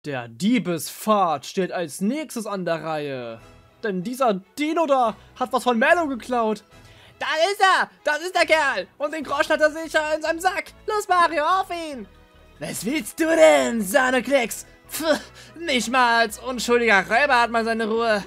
Der Diebespfad steht als nächstes an der Reihe. Denn dieser Dino da hat was von Mallow geklaut. Da ist er! Das ist der Kerl! Und den Groschen hat er sicher in seinem Sack! Los, Mario, auf ihn! Was willst du denn, Sahneklecks? Pff, nicht mal als unschuldiger Räuber hat man seine Ruhe.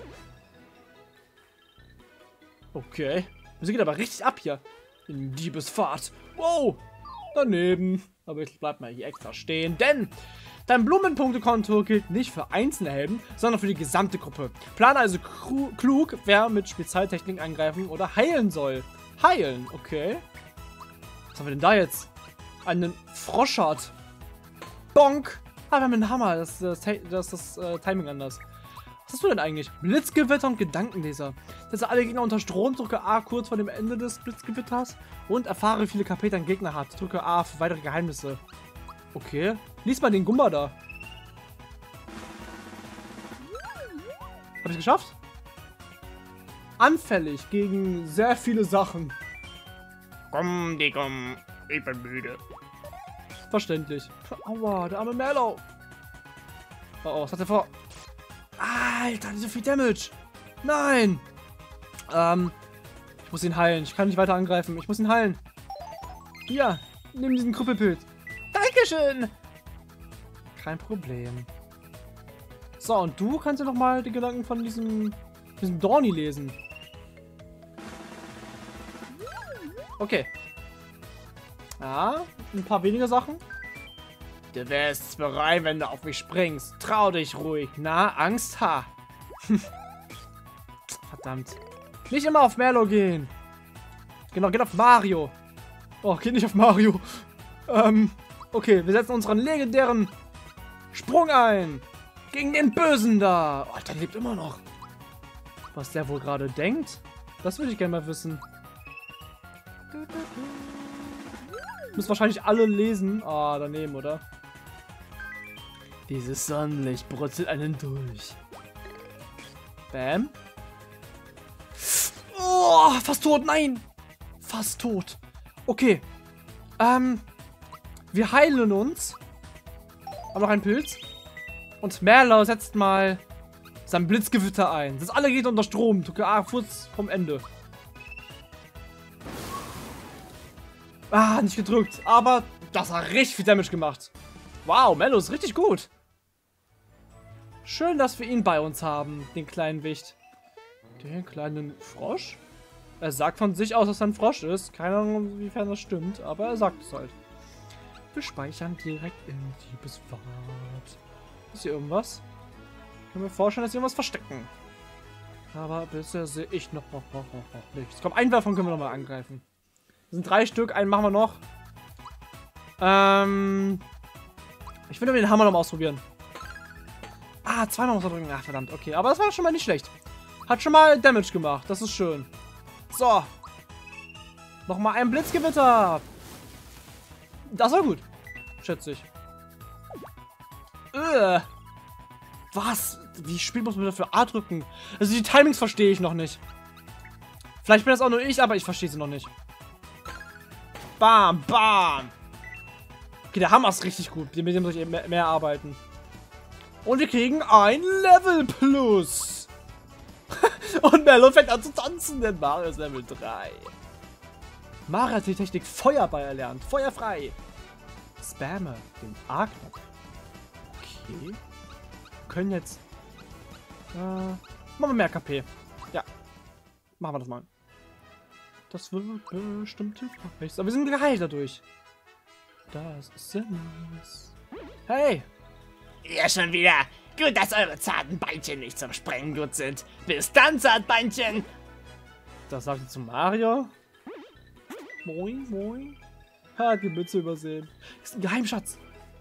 Okay. Sie geht aber richtig ab hier. In Diebespfad. Wow. Daneben. Aber ich bleib mal hier extra stehen, denn dein Blumenpunktekonto gilt nicht für einzelne Helden, sondern für die gesamte Gruppe. Plane also klug, wer mit Spezialtechnik angreifen oder heilen soll. Heilen, okay. Was haben wir denn da jetzt? Einen Froschart. Bonk. Ah, wir haben einen Hammer. Das ist das Timing anders. Was hast du denn eigentlich? Blitzgewitter und Gedankenleser. Setze alle Gegner unter Strom, drücke A kurz vor dem Ende des Blitzgewitters und erfahre, wie viele KP dein Gegner hat. Drücke A für weitere Geheimnisse. Okay. Lies mal den Gumba da. Hab ich's geschafft? Anfällig gegen sehr viele Sachen. Komm, Digga, ich bin müde. Verständlich. Aua, der arme Mallow. Oh, was hat er vor? Alter, so viel Damage. Nein. Ich muss ihn heilen. Ich kann nicht weiter angreifen. Ich muss ihn heilen. Hier, nimm diesen Krüppelpilz. Dankeschön. Kein Problem. So, und du kannst ja noch mal die Gedanken von diesem Dorni lesen. Okay. Ja, ein paar weniger Sachen. Du wirst's bereuen, wenn du auf mich springst. Trau dich ruhig. Na, Angst, ha. Verdammt. Nicht immer auf Mallow gehen. Genau, geht auf Mario. Oh, geht nicht auf Mario. Okay, wir setzen unseren legendären Sprung ein. Gegen den Bösen da. Oh, der lebt immer noch. Was der wohl gerade denkt? Das würde ich gerne mal wissen. Müssen wahrscheinlich alle lesen. Ah, daneben, oder? Dieses Sonnenlicht brutzelt einen durch. Bam. Oh, fast tot. Nein. Fast tot. Okay. Wir heilen uns. Haben noch einen Pilz. Und Mallow setzt mal sein Blitzgewitter ein. Das alle geht unter Strom. Drücke A kurz vom Ende. Ah, nicht gedrückt. Aber das hat richtig viel Damage gemacht. Wow, Mallow ist richtig gut. Schön, dass wir ihn bei uns haben, den kleinen Wicht. Den kleinen Frosch? Er sagt von sich aus, dass er ein Frosch ist. Keine Ahnung, inwiefern das stimmt, aber er sagt es halt. Wir speichern direkt im Diebespfad. Ist hier irgendwas? Ich kann mir vorstellen, dass sie irgendwas verstecken. Aber bisher sehe ich noch nichts. Komm, einen davon können wir noch mal angreifen. Das sind 3 Stück, einen machen wir noch. Ich will den Hammer noch mal ausprobieren. Ah, zweimal muss er drücken. Ach, verdammt, okay. Aber das war schon mal nicht schlecht. Hat schon mal Damage gemacht, das ist schön. So. Nochmal ein Blitzgewitter. Das war gut. Schätze ich. Was? Wie spät muss man dafür A drücken? Also die Timings verstehe ich noch nicht. Vielleicht bin das auch nur ich, aber ich verstehe sie noch nicht. Bam, bam. Okay, der Hammer ist richtig gut. Mit dem muss ich mehr arbeiten. Und wir kriegen ein Level Plus. Und Mallow fängt an zu tanzen, denn Mario ist Level 3. Mario hat die Technik Feuerball erlernt. Feuerfrei. Spamme den A-Knopf. Okay. Wir können jetzt... machen wir mehr KP. Ja. Machen wir das mal. Das wird bestimmt hilfreich. Aber wir sind geheilt dadurch. Das ist sehr nice. Hey! Ja, schon wieder. Gut, dass eure zarten Beinchen nicht zum Sprengen gut sind. Bis dann, Zartbeinchen. Das sagt sie zu Mario. Moin, moin. Ha, die Mütze übersehen. Das ist ein Geheimschatz.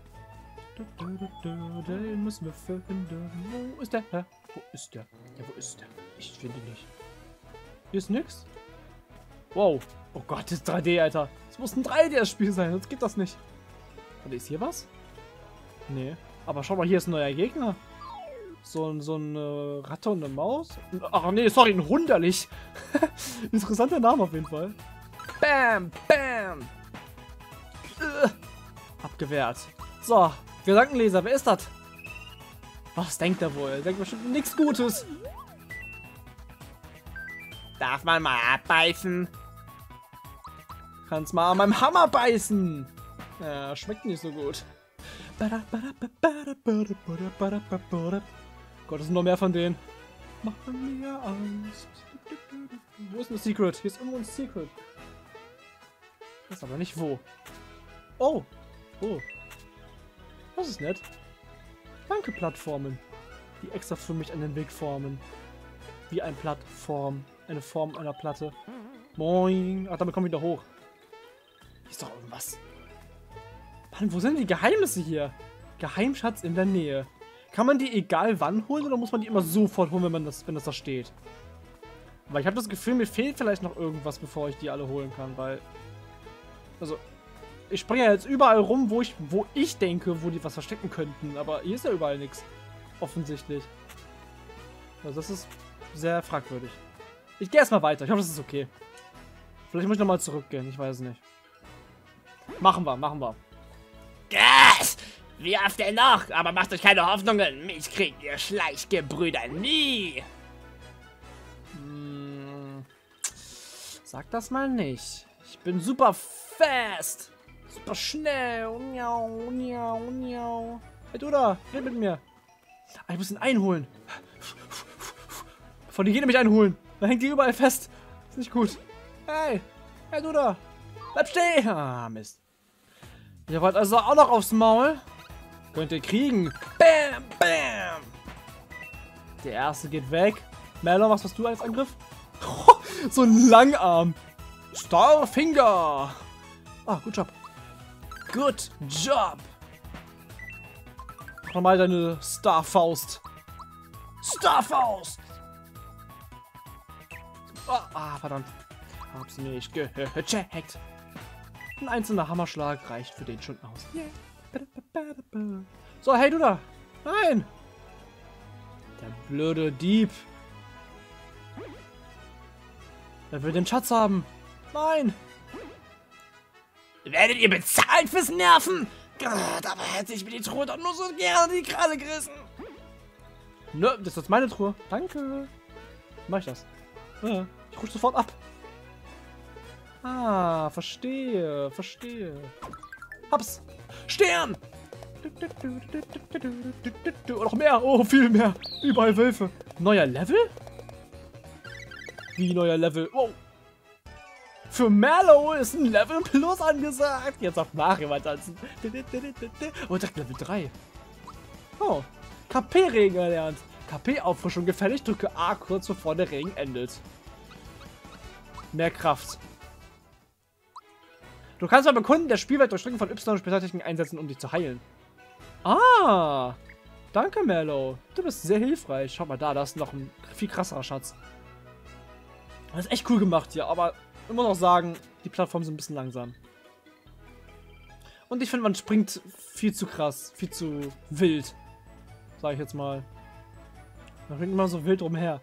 Den müssen wir finden. Wo ist der? Hä? Wo ist der? Ja, wo ist der? Ich finde ihn nicht. Hier ist nix. Wow. Oh Gott, das ist 3D, Alter. Das muss ein 3D-Spiel sein, sonst geht das nicht. Und ist hier was? Nee. Aber schau mal, hier ist ein neuer Gegner. So eine Ratte und eine Maus. Ach nee, sorry, ein Hunderlich. Interessanter Name auf jeden Fall. Bam, bam. Abgewehrt. So, Gedankenleser, wer ist das? Was denkt er wohl? Er denkt bestimmt nichts Gutes. Darf man mal abbeißen? Kannst mal an meinem Hammer beißen. Ja, schmeckt nicht so gut. Gott, es sind noch mehr von denen. Mach mir Angst. Wo ist ein Secret? Hier ist irgendwo ein Secret. Ich weiß aber nicht wo. Oh. Oh. Das ist nett. Danke, Plattformen. Die extra für mich einen Weg formen. Wie ein Plattform. Eine Form einer Platte. Moin. Ach, damit komme ich wieder hoch. Hier ist doch irgendwas. Mann, wo sind die Geheimnisse hier? Geheimschatz in der Nähe. Kann man die egal wann holen oder muss man die immer sofort holen, wenn das da steht? Weil ich habe das Gefühl, mir fehlt vielleicht noch irgendwas, bevor ich die alle holen kann, weil... Also, ich springe ja jetzt überall rum, wo ich denke, wo die was verstecken könnten, aber hier ist ja überall nichts. Offensichtlich. Also das ist sehr fragwürdig. Ich gehe erstmal weiter, ich hoffe, das ist okay. Vielleicht muss ich nochmal zurückgehen, ich weiß nicht. Machen wir. Gas! Wie oft denn noch? Aber macht euch keine Hoffnungen. Mich kriegt ihr Schleichgebrüder nie. Sag das mal nicht. Ich bin super fast. Super schnell. Hey, du da. Red mit mir. Ah, ich muss ihn einholen. Von die gehen nämlich einholen. Dann hängt die überall fest. Ist nicht gut. Hey. Hey, du da. Bleib stehen. Ah, Mist. Ihr wollt also auch noch aufs Maul? Könnt ihr kriegen. Bam, bam. Der erste geht weg. Melon, was hast du als Angriff? So ein Langarm. Starfinger. Ah, gut Job. Good Job. Nochmal deine Starfaust. Starfaust. Ah, verdammt. Hab's nicht gecheckt. Ein einzelner Hammerschlag reicht für den schon aus. So, hey, du da. Nein. Der blöde Dieb. Er will den Schatz haben. Nein. Werdet ihr bezahlt fürs Nerven? Dabei hätte ich mir die Truhe doch nur so gerne die Kralle gerissen. Nö, das ist jetzt meine Truhe. Danke. Mach ich das? Ja, ich rutsche sofort ab. Ah, verstehe. Hab's. Stern. Oh, noch mehr. Oh, viel mehr. Überall Wölfe. Neuer Level? Wie neuer Level? Wow. Für Mallow ist ein Level Plus angesagt. Jetzt auf Mario mal tanzen. Oh, direkt Level 3. Oh. KP-Regen erlernt. KP-Auffrischung gefällig. Drücke A kurz bevor der Regen endet. Mehr Kraft. Du kannst beim Kunden der Spielwelt durch Drücken von Y Spezialtechniken einsetzen, um dich zu heilen. Ah. Danke, Mallow. Du bist sehr hilfreich. Schau mal da, da ist noch ein viel krasserer Schatz. Das ist echt cool gemacht hier, aber ich muss auch sagen, die Plattformen sind ein bisschen langsam. Und ich finde, man springt viel zu krass, viel zu wild. Sag ich jetzt mal. Man springt immer so wild rumher.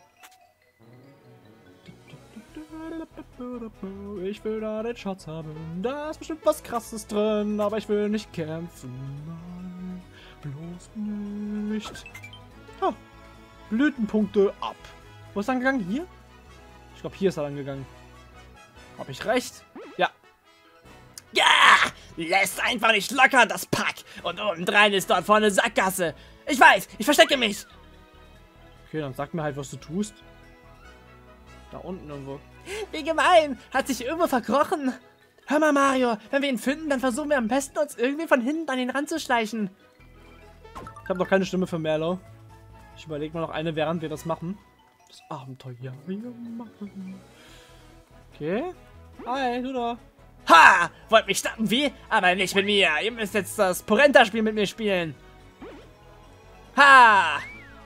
Ich will da den Schatz haben. Da ist bestimmt was Krasses drin, aber ich will nicht kämpfen. Nein, bloß nicht. Ah, Blütenpunkte ab. Wo ist er gegangen? Hier? Ich glaube, hier ist er dann gegangen. Hab ich recht? Ja. Ja! Lässt einfach nicht locker, das Pack. Und obendrein ist dort vorne Sackgasse. Ich weiß, ich verstecke mich. Okay, dann sag mir halt, was du tust. Da unten irgendwo. Wie gemein. Hat sich irgendwo verkrochen. Hör mal, Mario. Wenn wir ihn finden, dann versuchen wir am besten, uns irgendwie von hinten an ihn ranzuschleichen. Ich habe noch keine Stimme für Mallow. Ich überlege mal noch eine, während wir das machen. Das Abenteuer wir machen. Okay. Hi, du da. Ha! Wollt mich stoppen, wie? Aber nicht mit mir. Ihr müsst jetzt das Porenta-Spiel mit mir spielen. Ha!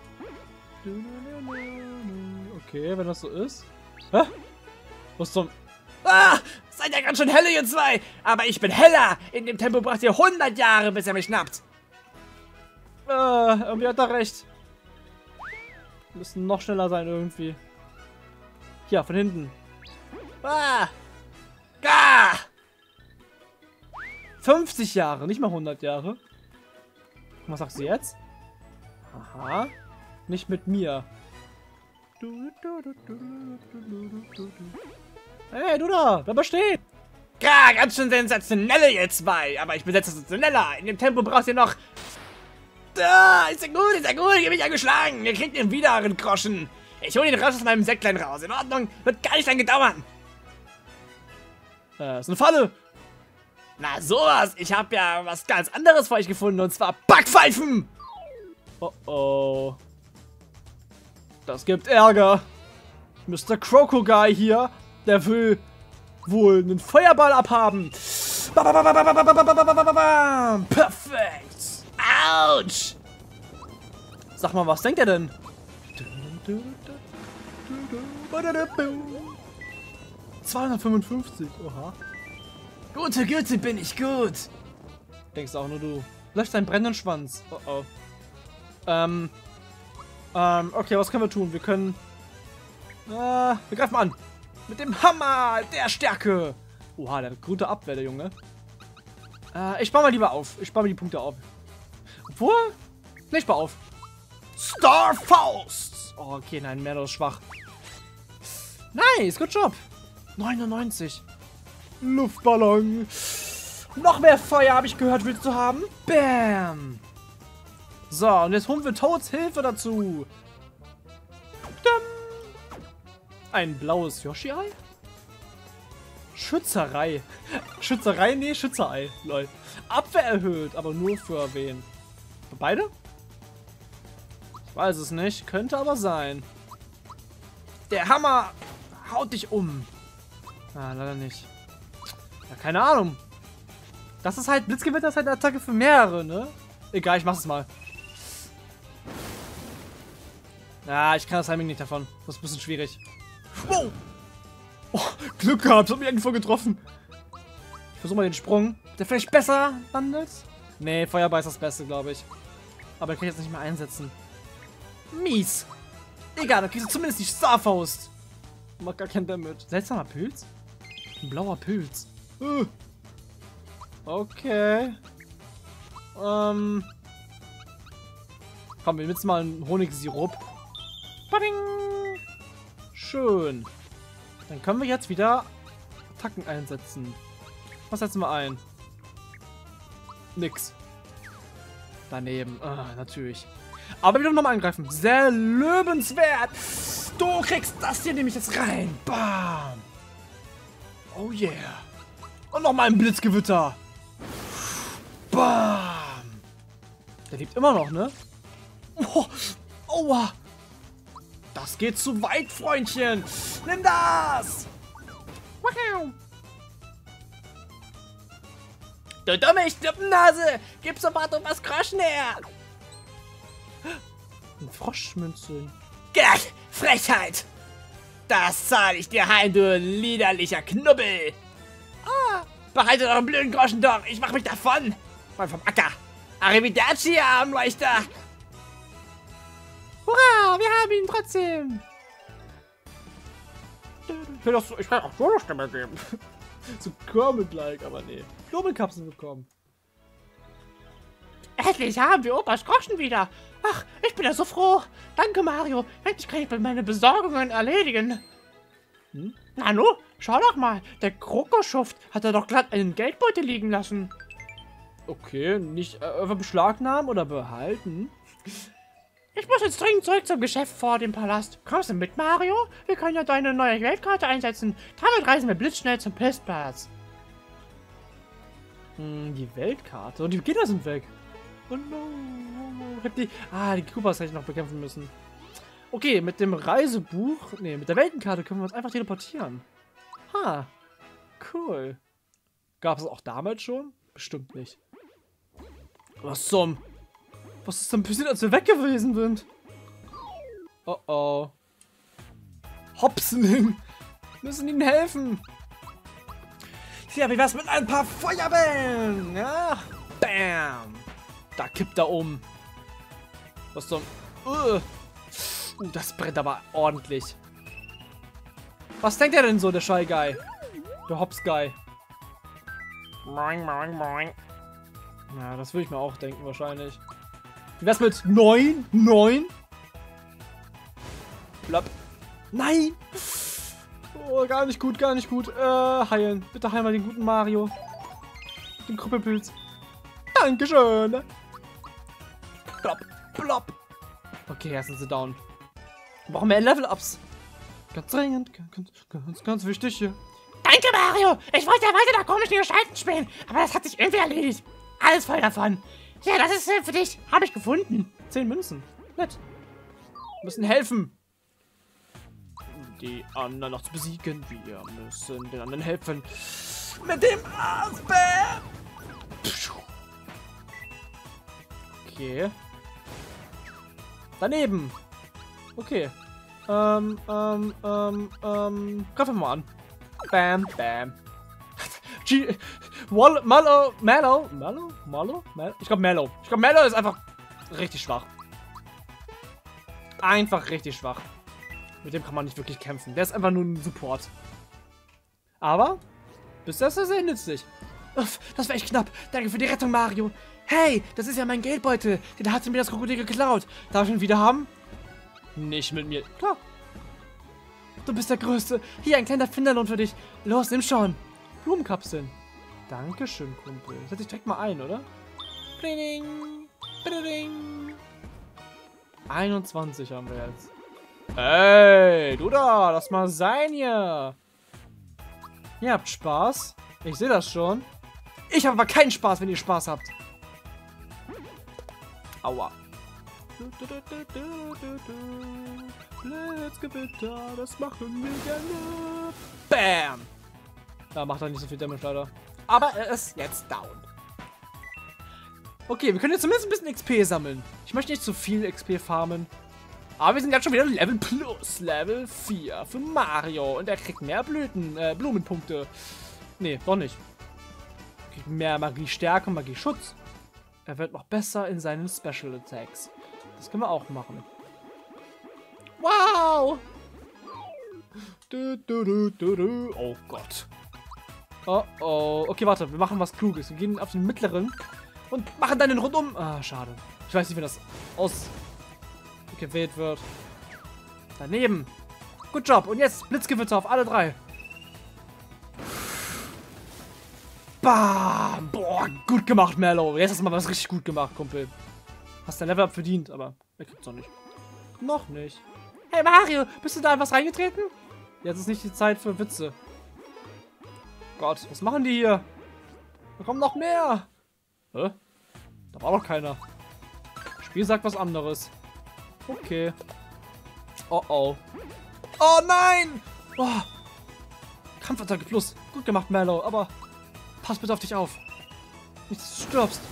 Okay, wenn das so ist. Hä? Was zum... Ah! Seid ja ganz schön helle, ihr zwei. Aber ich bin heller. In dem Tempo braucht ihr 100 Jahre, bis ihr mich schnappt. Irgendwie hat er recht. Wir müssen noch schneller sein irgendwie. Hier, von hinten. Ah! Gah! 50 Jahre, nicht mal 100 Jahre. Und was sagst du jetzt? Aha. Nicht mit mir. Hey, du da! Bleib mal stehen! Ja, ganz schön sensationelle ihr zwei. Aber ich bin sensationeller. In dem Tempo brauchst du noch... Da, ist ja gut, ich hab mich angeschlagen. Ihr kriegt den wieder, Groschen. Ich hole ihn raus aus meinem Säcklein raus. In Ordnung, wird gar nicht lange dauern. Ist eine Falle. Na sowas, ich habe ja was ganz anderes für euch gefunden. Und zwar Backpfeifen. Oh oh. Das gibt Ärger. Mr. Croco-Guy hier, der will wohl einen Feuerball abhaben. Perfekt. Autsch. Sag mal, was denkt er denn? 255. Oha. Gute Güte, bin ich gut. Denkst auch nur du. Löscht deinen brennenden Schwanz. Oh oh. Okay, was können wir tun? Wir können... wir greifen an. Mit dem Hammer der Stärke. Oha, der hat gute Abwehr, der Junge. Ich baue mal lieber auf. Ich baue mal die Punkte auf. Obwohl? Ne, ich baue auf. Star Faust. Oh, okay, nein, Merlo ist schwach. Nice, good job. 99. Luftballon. Noch mehr Feuer, habe ich gehört, willst du haben? Bam. So, und jetzt holen wir Toads Hilfe dazu. Ein blaues Yoshi-Ei? Schützerei. Schützerei? Nee, Schützerei. Lol. Abwehr erhöht, aber nur für wen? Für beide? Ich weiß es nicht. Könnte aber sein. Der Hammer haut dich um. Ah, leider nicht. Ja, keine Ahnung. Das ist halt, Blitzgewitter ist halt eine Attacke für mehrere, ne? Egal, ich mach's mal. Ja, ich kann das Timing nicht davon. Das ist ein bisschen schwierig. Wow. Oh, Glück gehabt, hat mich eigentlich voll getroffen. Ich versuche mal den Sprung. Der vielleicht besser landet? Nee, Feuerball ist das Beste, glaube ich. Aber den kann ich jetzt nicht mehr einsetzen. Mies. Egal, dann kriegst du zumindest die Starfaust. Macht gar kein Damage. Seltsamer Pilz? Ein blauer Pilz. Okay. Komm, wir nutzen mal einen Honigsirup. Bading. Schön. Dann können wir jetzt wieder Attacken einsetzen. Was setzen wir ein? Nix. Daneben. Natürlich. Aber wir dürfen nochmal angreifen. Sehr löbenswert. Du kriegst das hier nämlich jetzt rein. Bam. Oh yeah. Und nochmal ein Blitzgewitter. Bam. Der lebt immer noch, ne? Oh. Aua. Das geht zu weit, Freundchen. Nimm das. Wow. Du dumme Schnuppennase. Gib sofort um was Groschen her. Ein Froschmünzeln. Gach, Frechheit. Das zahle ich dir heim, du liederlicher Knubbel. Behalte euren blöden Groschen doch. Ich mach mich davon. Mal vom Acker. Arrivederci, ihr Armleuchter. Hurra, wir haben ihn trotzdem. Ich kann auch so eine Stimme geben. So Kermit-like, aber nee. Knobelkapseln bekommen. Endlich haben wir Opas Groschen wieder. Ach, ich bin ja so froh. Danke, Mario. Endlich kann ich meine Besorgungen erledigen. Nanu, schau doch mal. Der Krokoschuft hat er doch glatt einen Geldbeutel liegen lassen. Okay, nicht einfach beschlagnahmen oder behalten. Ich muss jetzt dringend zurück zum Geschäft vor dem Palast. Kommst du mit, Mario? Wir können ja deine neue Weltkarte einsetzen. Damit reisen wir blitzschnell zum Pissplatz. Die Weltkarte? Und die Kinder sind weg. Oh no. Ich hab die Koopas hätte ich noch bekämpfen müssen. Okay, mit dem Reisebuch, nee, mit der Weltenkarte können wir uns einfach teleportieren. Ha, cool. Gab es auch damals schon? Bestimmt nicht. Was ist denn passiert, als wir weg gewesen sind? Oh oh. Hopsling. Müssen ihnen helfen. Ja, wie wär's mit ein paar Feuerbällen? Ja, bam. Da kippt er um. Was zum... das brennt aber ordentlich. Was denkt er denn so, der Shy Guy? Der Hops Guy. Moin, moin, moin. Ja, das würde ich mir auch denken, wahrscheinlich. Wie wär's mit 9? 9? Blab. Nein! Oh, gar nicht gut, gar nicht gut. Heilen. Bitte heilen wir den guten Mario. Den Krüppelpilz. Dankeschön. Blop, blop. Okay, jetzt sind sie down. Wir brauchen mehr Level-Ups. Ganz dringend, ganz wichtig hier. Danke, Mario. Ich wollte ja weiter nach komischen Gestalten spielen, aber das hat sich irgendwie erledigt. Alles voll davon. Ja, das ist für dich. Habe ich gefunden. 10 Münzen. Nett. Wir müssen helfen. Die anderen noch zu besiegen. Wir müssen den anderen helfen. Mit dem Eisbär. Okay. Daneben. Okay. Greifen wir mal an. Bam, bam. Mallow? Ich glaube Mallow. Ich glaube Mallow ist einfach richtig schwach. Einfach richtig schwach. Mit dem kann man nicht wirklich kämpfen. Der ist einfach nur ein Support. Aber bis das ist sehr nützlich. Uff, das war echt knapp. Danke für die Rettung, Mario. Hey, das ist ja mein Geldbeutel. Den hat mir das Krokodil geklaut. Darf ich ihn wieder haben? Nicht mit mir. Klar. Du bist der Größte. Hier, ein kleiner Finderlohn für dich. Los, nimm schon. Blumenkapseln. Dankeschön, Kumpel. Setz dich direkt mal ein, oder? Bling, bling. 21 haben wir jetzt. Ey, du da, lass mal sein hier. Ihr habt Spaß. Ich sehe das schon. Ich habe aber keinen Spaß, wenn ihr Spaß habt. Aua. Blitzgewitter, das machen wir gerne. Bam. Da macht er nicht so viel Damage leider. Aber er ist jetzt down. Okay, wir können jetzt zumindest ein bisschen XP sammeln. Ich möchte nicht zu viel XP farmen. Aber wir sind jetzt schon wieder Level Plus. Level 4 für Mario. Und er kriegt mehr Blumenpunkte. Nee, doch nicht. Er kriegt mehr Magie-Stärke und Magie-Schutz. Er wird noch besser in seinen Special Attacks. Das können wir auch machen. Wow! Oh Gott. Oh oh. Okay, warte. Wir machen was Kluges. Wir gehen auf den mittleren und machen dann den rundum. Ah, schade. Ich weiß nicht, wie das ausgewählt wird. Daneben. Gut Job. Und jetzt Blitzgewitter auf alle 3. Bam! Boah, gut gemacht, Mallow. Jetzt hast du mal was richtig gut gemacht, Kumpel. Hast dein Level-Up verdient, aber er kriegt's noch nicht. Noch nicht. Hey Mario, bist du da in was reingetreten? Jetzt ist nicht die Zeit für Witze. Gott, was machen die hier? Da kommen noch mehr. Hä? Da war doch keiner. Das Spiel sagt was anderes. Okay. Oh oh. Oh nein! Oh. Kampfattacke plus. Gut gemacht, Mallow, aber pass bitte auf dich auf. Nicht, dass du stirbst.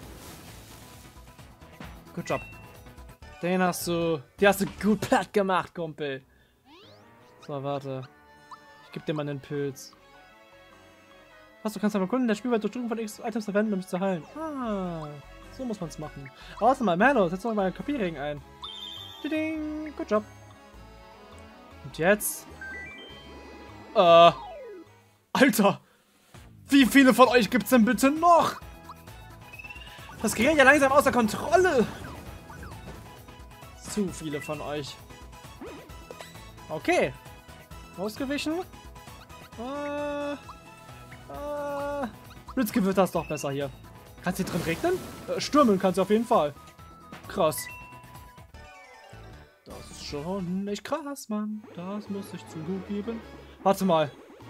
Good job. Die hast du gut platt gemacht, Kumpel. So, warte. Ich geb dir mal einen Pilz. Was, du kannst aber Kunden der Spielwelt durch Drücken von X-Items verwenden, um mich zu heilen. Ah, so muss man es machen. Aber warte mal, Mallow, setz doch mal einen Kopierring ein. Ding, good job. Und jetzt? Alter! Wie viele von euch gibt's denn bitte noch? Das gerät ja langsam außer Kontrolle. Zu viele von euch. Okay. Ausgewichen. Blitzgewitter ist doch besser hier. Kannst du hier drin regnen? Stürmen kannst du auf jeden Fall. Krass. Das ist schon echt krass, Mann. Das muss ich zugeben. Warte mal.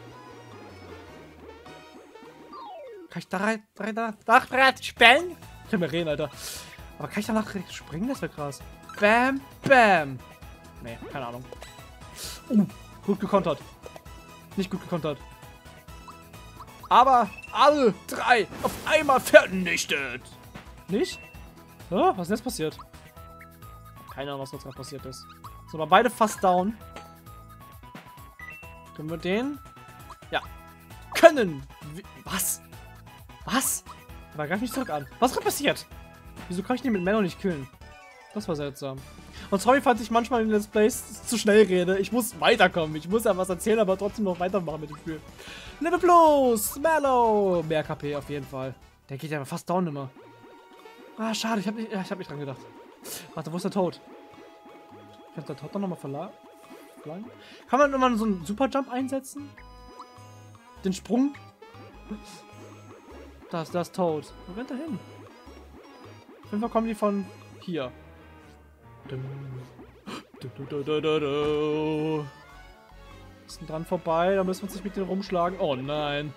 Kann ich da rein spellen? Ich kann mir reden, Alter. Aber kann ich danach springen? Das wäre krass. Bam, bam. Nee, keine Ahnung. Gut gekontert. Nicht gut gekontert. Aber alle 3 auf einmal vernichtet. Nicht? Was ist denn jetzt passiert? Keine Ahnung, was jetzt gerade passiert ist. So, aber beide fast down. Können wir den? Ja. Können! Was? Was? Aber greif mich zurück an. Was ist gerade passiert? Wieso kann ich den mit Mallow nicht killen? Das war seltsam. Und sorry, falls ich manchmal in Let's Plays zu schnell rede. Ich muss weiterkommen. Ich muss ja was erzählen, aber trotzdem noch weitermachen mit dem Spiel. Level Plus! Mallow! Mehr KP auf jeden Fall. Der geht ja fast down immer. Ah, schade, ich hab nicht dran gedacht. Warte, wo ist der Toad? Kann der Toad noch mal verlangen? Kann man immer so einen Superjump einsetzen? Den Sprung? Da ist Toad. Wo rennt er hin? Auf jeden Fall kommen die von hier. Ist dran vorbei, da müssen wir uns nicht mit denen rumschlagen. Oh nein.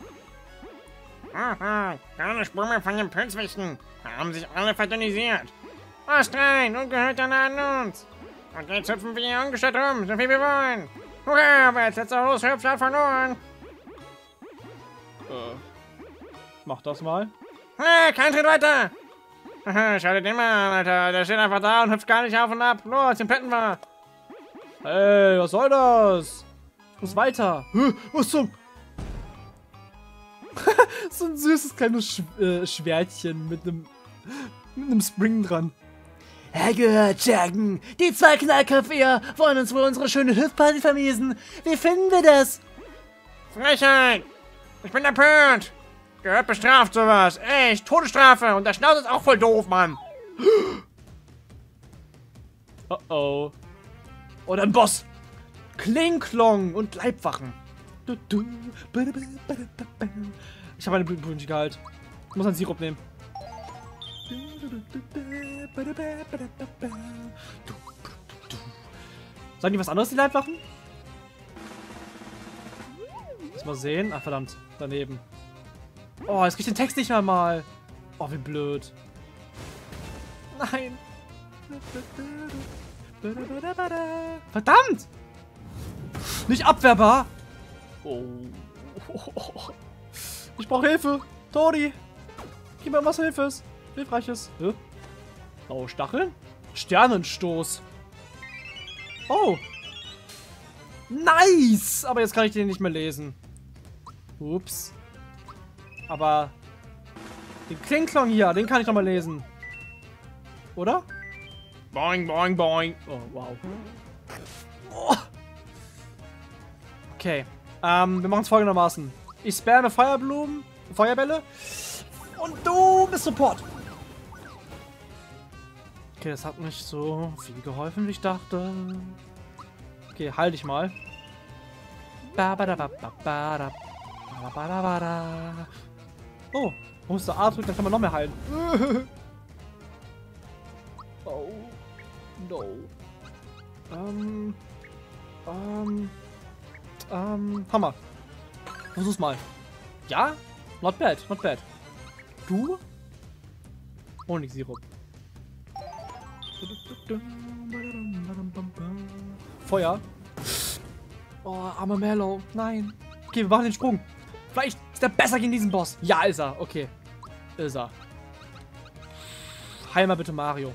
Aha, keine Spur mehr von den Pilzwichten. Haben sich alle verdünnisiert. Was rein und gehört dann an uns. Und jetzt hüpfen wir hier ungestört rum, so viel wir wollen. Hurra, wer als letzter loshüpft, hat verloren. Mach das mal. Hey, kein Schritt weiter. Haha, schau dir den mal an, Alter. Der steht einfach da und hüpft gar nicht auf und ab. Los, den plätten wir. Hey, was soll das? Ich muss weiter. Was zum... So ein süßes kleines Schwertchen mit einem Spring dran. Er gehört, Jacken. Die zwei Knallköpfe hier wollen uns wohl unsere schöne Hüpfparty vermiesen. Wie finden wir das? Frechheit. Ich bin empört. Gehört bestraft sowas. Echt, Todesstrafe. Und der Schnauze ist auch voll doof, Mann. Oh oh. Oder ein Boss. Klingklong und Leibwachen. Ich habe eine Blütenpunsch gehalt. Ich muss einen Sirup nehmen. Sagen die was anderes, die Leibwachen? Lass mal sehen. Ach, verdammt. Daneben. Oh, jetzt krieg ich den Text nicht mal. Oh, wie blöd. Nein. Verdammt! Nicht abwehrbar! Oh. Ich brauche Hilfe! Tori! Gib mir was Hilfreiches. Oh, Stacheln? Sternenstoß. Oh! Nice! Aber jetzt kann ich den nicht mehr lesen. Ups. Aber den Klingklong hier, den kann ich noch mal lesen. Oder? Boing, boing, boing. Oh, wow. Oh. Okay. Wir machen es folgendermaßen. Ich spamme Feuerbälle. Und du bist Support. Okay, das hat nicht so viel geholfen, wie ich dachte. Okay, halt dich mal. Oh, man muss da A drücken, dann kann man noch mehr heilen. Oh. No. Hammer. Versuch's mal. Ja? Not bad, not bad. Du? Honigsirup. Feuer. Oh, armer Mellow. Nein. Okay, wir machen den Sprung. Vielleicht ist er besser gegen diesen Boss. Ja, ist er. Okay. Ist er. Heil mal bitte Mario.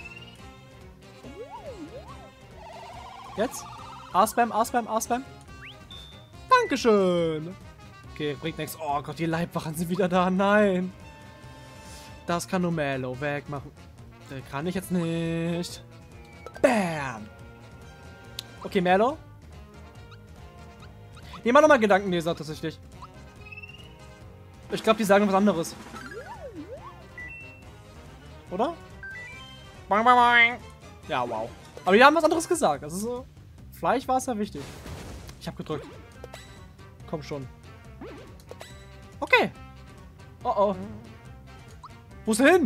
Jetzt? A-Spam, A-Spam, A-Spam. Dankeschön. Okay, bringt nichts. Oh Gott, die Leibwachen sind wieder da. Nein. Das kann nur Mellow wegmachen. Der kann ich jetzt nicht. Bam. Okay, Mellow. Nehmen wir nochmal Gedankenleser tatsächlich. Ich glaube, die sagen was anderes. Oder? Boing, boing, boing. Ja, wow. Aber die haben was anderes gesagt. Das ist so. Vielleicht war es ja wichtig. Ich habe gedrückt. Komm schon. Okay. Oh oh. Wo ist er hin?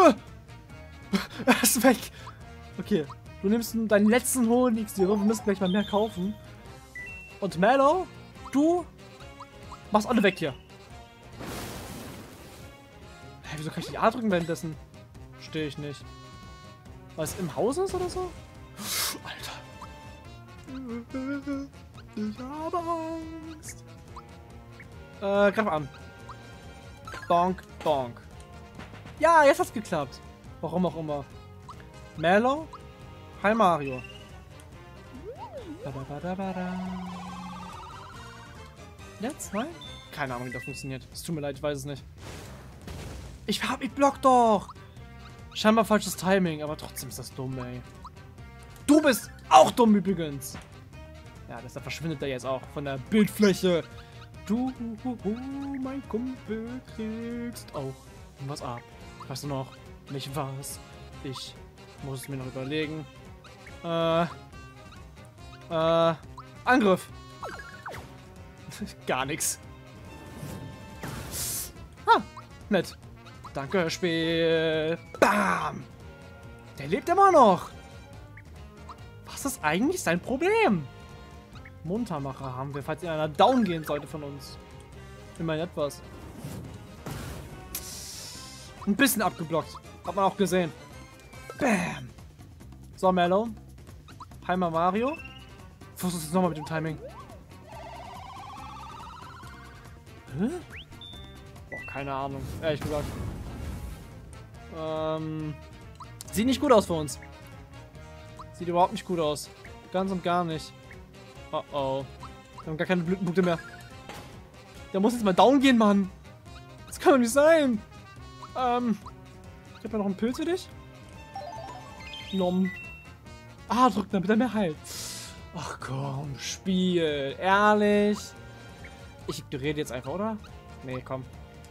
Er ist weg. Okay. Du nimmst deinen letzten Honigsirup. Wir müssen gleich mal mehr kaufen. Und Mellow, du machst alle weg hier. Hä, wieso kann ich die A drücken währenddessen? Verstehe ich nicht. Weil es im Haus ist oder so? Alter. Ich habe Angst. Greif an. Bonk, bonk. Ja, jetzt hat's geklappt. Warum auch immer. Mellow, heil Mario. Jetzt? Nein? Keine Ahnung, wie das funktioniert. Es tut mir leid, ich weiß es nicht. Ich block doch! Scheinbar falsches Timing, aber trotzdem ist das dumm, ey. Du bist auch dumm übrigens. Ja, deshalb verschwindet er jetzt auch von der Bildfläche. Du, mein Kumpel, kriegst auch was ab. Weißt du noch? Nicht was? Ich muss es mir noch überlegen. Angriff. Gar nichts. Ah, nett. Danke, Spiel. Bam. Der lebt immer noch. Was ist eigentlich sein Problem? Muntermacher haben wir, falls einer down gehen sollte von uns. Immerhin etwas. Ein bisschen abgeblockt. Hat man auch gesehen. Bam. So, Mellow. Heimer Mario. Was ist jetzt nochmal mit dem Timing? Hä? Boah, keine Ahnung. Ehrlich gesagt. Sieht nicht gut aus für uns. Sieht überhaupt nicht gut aus. Ganz und gar nicht. Oh oh. Wir haben gar keine Blütenpunkte mehr. Der muss jetzt mal down gehen, Mann. Das kann doch nicht sein. Ich habe ja noch einen Pilz für dich. Nom. Ah, drück damit er mehr heilt. Ach komm, Spiel. Ehrlich. Ich ignoriere jetzt einfach, oder? Nee, komm.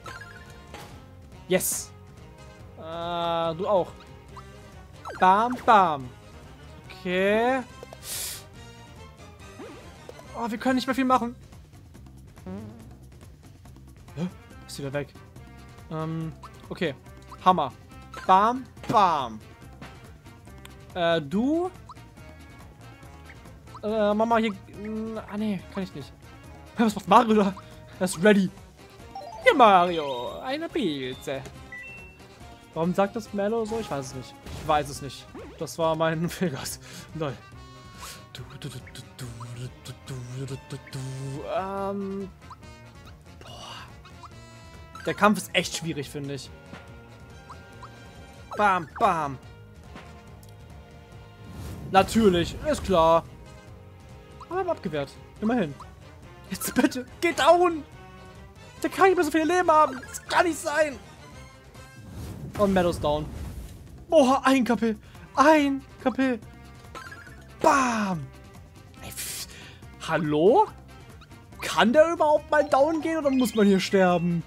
Yes. Du auch. Bam, bam. Okay. Oh, wir können nicht mehr viel machen. Hä? Ist wieder weg. Okay. Hammer. Bam, bam. Du. Mama hier. Ah, nee, kann ich nicht. Was macht Mario da? Er ist ready. Hier, Mario. Eine Pilze. Warum sagt das Mellow so? Ich weiß es nicht. Ich weiß es nicht. Das war mein Vegas. Lol. Boah. Der Kampf ist echt schwierig, finde ich. Bam, bam. Natürlich, ist klar. Aber abgewehrt. Immerhin. Jetzt bitte, geh down! Der kann nicht mehr so viele Leben haben. Das kann nicht sein. Und Meadows down. Boah, ein KP. Ein KP. Bam. Ey, hallo? Kann der überhaupt mal down gehen oder muss man hier sterben?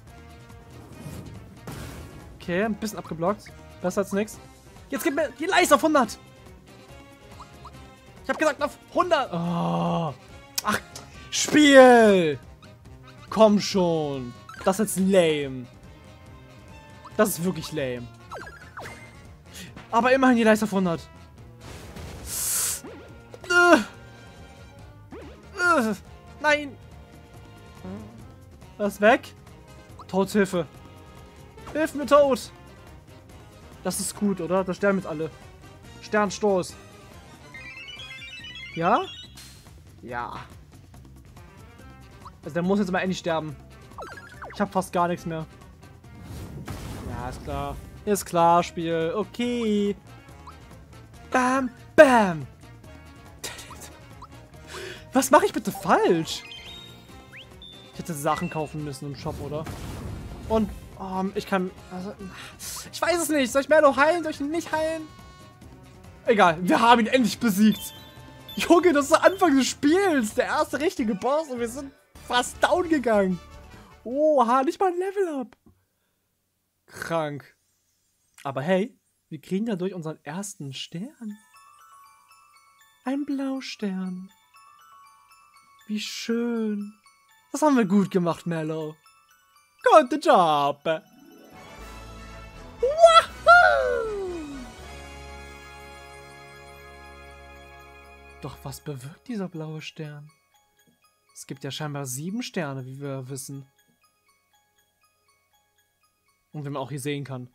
Okay, ein bisschen abgeblockt. Besser als nichts. Jetzt gib mir die Leiste auf 100. Ich hab gesagt auf 100. Oh. Ach, Spiel. Komm schon. Das ist jetzt lame. Das ist wirklich lame. Aber immerhin die Leiste auf 100. Nein. Das ist weg. Todshilfe. Hilf mir, Tod. Das ist gut, oder? Da sterben jetzt alle. Sternstoß. Ja? Ja. Also der muss jetzt mal endlich sterben. Ich habe fast gar nichts mehr. Ja, ist klar. Ist klar, Spiel. Okay. Bam, bam. Was mache ich bitte falsch? Ich hätte Sachen kaufen müssen im Shop, oder? Und ich kann... Also, ich weiß es nicht. Soll ich Mellow heilen? Soll ich ihn nicht heilen? Egal. Wir haben ihn endlich besiegt. Junge, das ist der Anfang des Spiels. Der erste richtige Boss. Und wir sind fast down gegangen. Oha, nicht mal ein Level-Up. Krank. Aber hey, wir kriegen dadurch unseren ersten Stern. Ein Blaustern. Wie schön. Das haben wir gut gemacht, Mellow. Good job. Wahoo! Doch was bewirkt dieser blaue Stern? Es gibt ja scheinbar 7 Sterne, wie wir wissen. Und wie man auch hier sehen kann.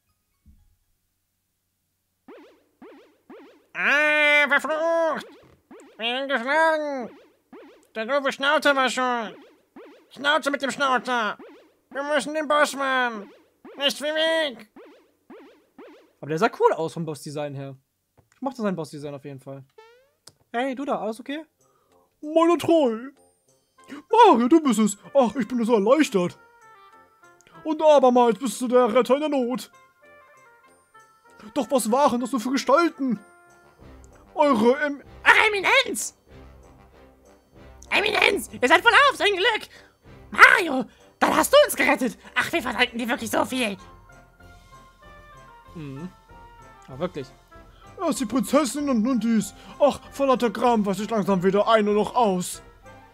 Ah, verflucht! Wir sind geschlagen! Der doofe Schnauzer war schon! Schnauze mit dem Schnauzer! Wir müssen den Boss machen! Nicht wie weg! Aber der sah cool aus vom Bossdesign her. Ich mochte sein Bossdesign auf jeden Fall. Hey, du da, alles okay? Meine Treu! Mario, du bist es! Ach, ich bin so erleichtert! Und abermals bist du der Retter in der Not! Doch was waren das nur für Gestalten? Eure Eminenz! Eminenz! Ihr seid voll auf, so ein Glück! Mario, dann hast du uns gerettet! Ach, wir verdanken dir wirklich so viel! Mhm. Aber wirklich. Erst die Prinzessin und nun dies. Ach, vor lauter Gram weiß ich langsam weder ein und noch aus.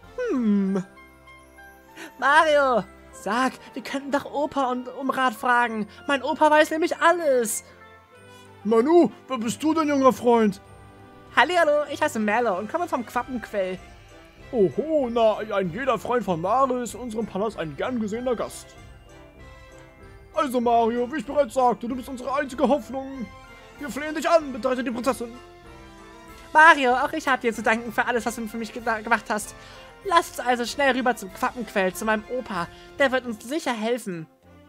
Mario, sag, wir könnten doch Opa um Rat fragen. Mein Opa weiß nämlich alles. Manu, wer bist du denn, junger Freund? Hallihallo, ich heiße Mello und komme vom Quappenquell. Oho, na, ein jeder Freund von Mario ist in unserem Palast ein gern gesehener Gast. Also Mario, wie ich bereits sagte, du bist unsere einzige Hoffnung. Wir flehen dich an, bedeutet die Prinzessin. Mario, auch ich habe dir zu danken für alles, was du für mich gemacht hast. Lass uns also schnell rüber zum Quappenquell, zu meinem Opa. Der wird uns sicher helfen.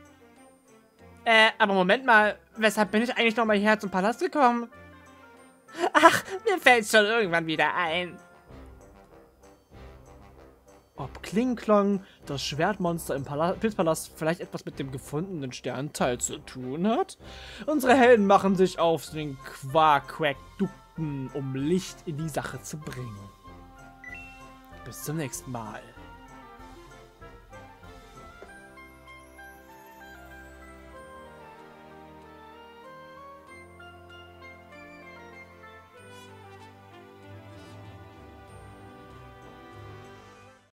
Aber Moment mal, weshalb bin ich eigentlich nochmal hierher zum Palast gekommen? Ach, mir fällt's schon irgendwann wieder ein. Ob Kling-Klong, das Schwertmonster im Pilzpalast, vielleicht etwas mit dem gefundenen Sternteil zu tun hat? Unsere Helden machen sich auf zu den Quack-Quack-Dukten, um Licht in die Sache zu bringen. Bis zum nächsten Mal.